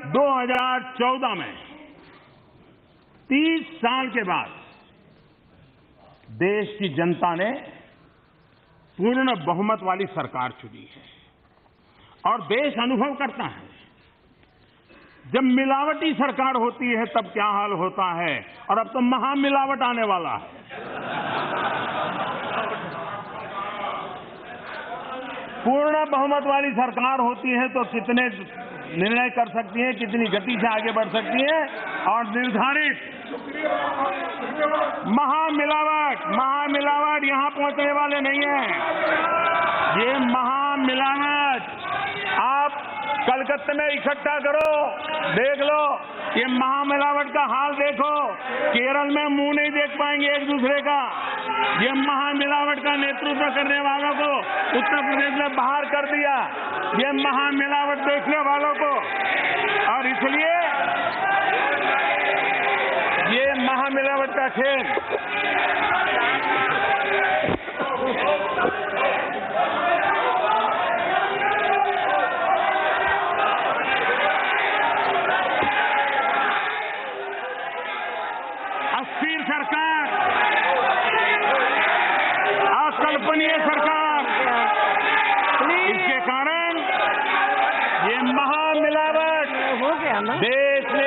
2014 में 30 साल के बाद देश की जनता ने पूर्ण बहुमत वाली सरकार चुनी है और देश अनुभव करता है जब मिलावटी सरकार होती है तब क्या हाल होता है, और अब तो महामिलावट आने वाला है। पूर्ण बहुमत वाली सरकार होती है तो कितने निर्णय कर सकती है, कितनी गति से आगे बढ़ सकती है, और निर्धारित महामिलावट यहां पहुंचने वाले नहीं है। ये महामिलावट आप कलकत्ते में इकट्ठा करो, देख लो, ये महामिलावट का हाल देखो। केरल में मुंह नहीं देख पाएंगे एक दूसरे का। ये महामिलावट का नेतृत्व करने वालों को उत्तर प्रदेश में बाहर कर दिया, ये महामिलावट देखने वालों को। और इसलिए ये महामिलावट का खेल अस्थिर सरकार, अकल्पनीय सरकार, इसके कारण ये महामिलावट हो गया ना। देश ने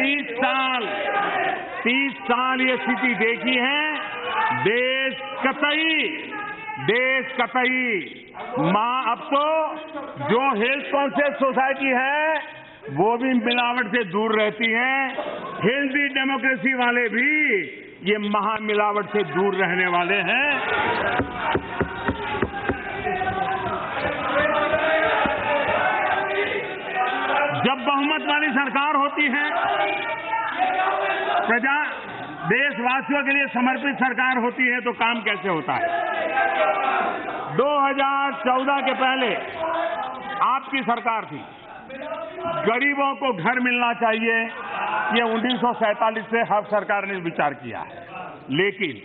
30 साल ये स्थिति देखी है। देश कतई अब तो जो हेल्थ कॉन्शियस सोसाइटी है वो भी मिलावट से दूर रहती है। हेल्दी डेमोक्रेसी वाले भी ये महामिलावट से दूर रहने वाले हैं। जब बहुमत वाली सरकार होती है, देशवासियों के लिए समर्पित सरकार होती है, तो काम कैसे होता है। 2014 के पहले आपकी सरकार थी, गरीबों को घर मिलना चाहिए, ये 1947 से हर सरकार ने विचार किया है। लेकिन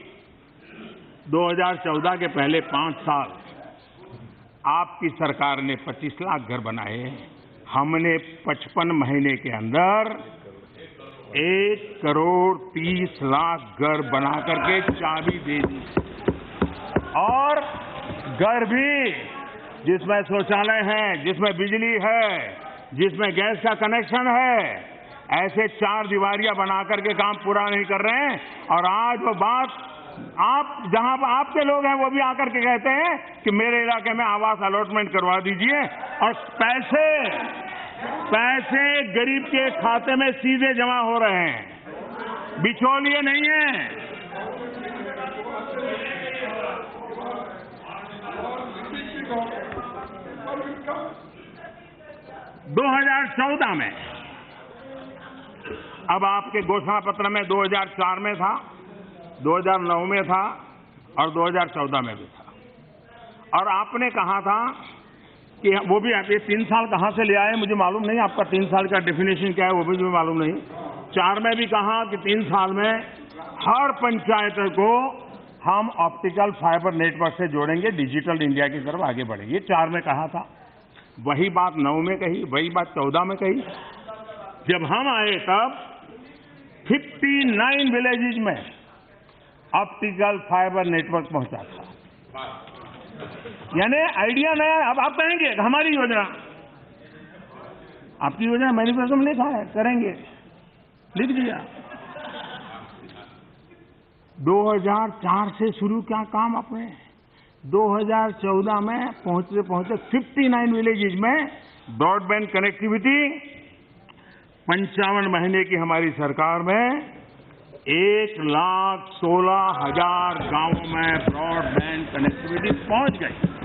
2014 के पहले 5 साल आपकी सरकार ने 25 लाख घर बनाए। हमने 55 महीने के अंदर 1,30,00,000 घर बना करके चाबी दे दी, और घर भी जिसमें शौचालय है, जिसमें बिजली है, जिसमें गैस का कनेक्शन है, ऐसे 4 दीवारियां बना करके काम पूरा नहीं कर रहे हैं। और आज वो बात आप जहां आपके लोग हैं वो भी आकर के कहते हैं कि मेरे इलाके में आवास अलॉटमेंट करवा दीजिए, और पैसे गरीब के खाते में सीधे जमा हो रहे हैं, बिचौलिए नहीं है। दो 2014 में, अब आपके घोषणा पत्र में 2004 में था, 2009 में था और 2014 में भी था। और आपने कहा था कि वो भी आप ये 3 साल कहां से ले आए मुझे मालूम नहीं, आपका 3 साल का डेफिनेशन क्या है वो भी मुझे मालूम नहीं। 4 में भी कहा कि 3 साल में हर पंचायत को हम ऑप्टिकल फाइबर नेटवर्क से जोड़ेंगे, डिजिटल इंडिया की तरफ आगे बढ़ेंगे, 4 में कहा था। वही बात 9 में कही, वही बात 14 में कही। जब हम आए तब 59 विलेजेस में ऑप्टिकल फाइबर नेटवर्क पहुंचा था। यानी आइडिया नया। अब आप कहेंगे हमारी योजना, आपकी योजना मैनिफेस्टो में लिखा है, करेंगे, लिख दिया। 2004 से शुरू क्या काम आपने, 2014 में पहुंचते 59 विलेजेस में ब्रॉडबैंड कनेक्टिविटी, 55 महीने की हमारी सरकार में 1,16,000 गांवों में ब्रॉडबैंड कनेक्टिविटी पहुंच गई।